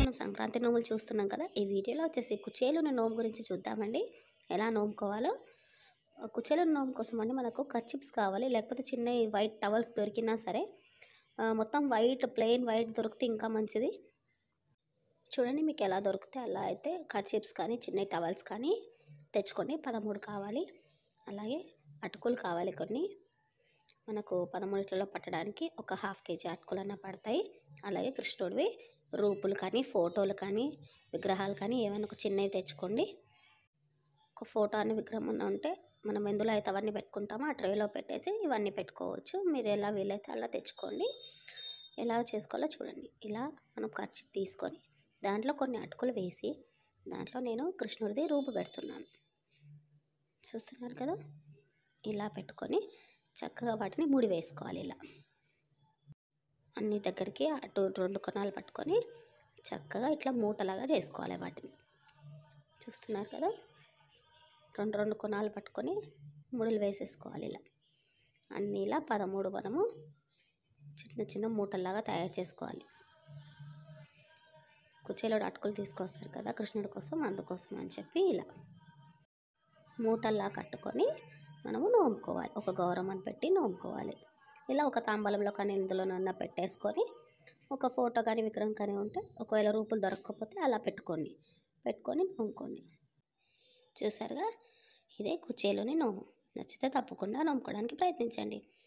మనం సంక్రాంతి నోములు చూస్తున్నాం కదా. ఈ వీడియోలో వచ్చేసి కుచేలుని నోము గురించి చూద్దామండి, ఎలా నోముకోవాలో. కుచేలుని నోము కోసం అండి మనకు కర్చిప్స్ కావాలి, లేకపోతే చిన్న వైట్ టవల్స్ దొరికినా సరే. మొత్తం వైట్, ప్లెయిన్ వైట్ దొరికితే ఇంకా మంచిది. చూడండి, మీకు ఎలా దొరికితే అలా అయితే కర్చిప్స్ కానీ చిన్న టవల్స్ కానీ తెచ్చుకోండి. 13 కావాలి. అలాగే అటుకులు కావాలి కొన్ని. మనకు 13 పట్టడానికి ఒక ½ కేజీ అటుకులన్నా పడతాయి. అలాగే కృష్ణుడివి రూపులు కానీ, ఫోటోలు కానీ, విగ్రహాలు కానీ ఏమైనా ఒక చిన్నవి తెచ్చుకోండి. ఒక ఫోటో అని విగ్రహం ఉంటే మనం ఎందులో అయితే అవన్నీ పెట్టుకుంటామో ఆ ట్రేలో పెట్టేసి ఇవన్నీ పెట్టుకోవచ్చు. మీరు ఎలా వీలైతే అలా తెచ్చుకోండి. ఎలా చేసుకోవాలో చూడండి. ఇలా మనం ఖర్చు తీసుకొని దాంట్లో కొన్ని అటుకులు వేసి దాంట్లో నేను కృష్ణుడిది రూపు పెడుతున్నాను. చూస్తున్నారు కదా. ఇలా పెట్టుకొని చక్కగా వాటిని ముడి వేసుకోవాలి. ఇలా అన్ని దగ్గరికి అటు 2 కొనాలు పట్టుకొని చక్కగా ఇట్లా మూటలాగా చేసుకోవాలి వాటిని. చూస్తున్నారు కదా. 2 కొనాలు పట్టుకొని ముడులు వేసేసుకోవాలి. ఇలా అన్నీ ఇలా 13 మనము చిన్న చిన్న మూటల్లాగా తయారు చేసుకోవాలి. కుచేలుడు అటుకులు తీసుకొస్తారు కదా కృష్ణుడి కోసం, అందుకోసం అని చెప్పి ఇలా మూటల్లా కట్టుకొని మనము నోముకోవాలి. ఒక గౌరమ్మని పెట్టి నోముకోవాలి. ఇలా ఒక తాంబలంలో కానీ ఇందులోనన్నా పెట్టేసుకొని ఒక ఫోటో కానీ విగ్రహం కానీ ఉంటే, ఒకవేళ రూపులు దొరకకపోతే అలా పెట్టుకొని నోముకోండి. చూసారుగా, ఇదే కుచేలుని నోము. నచ్చితే తప్పకుండా నోముకోవడానికి ప్రయత్నించండి.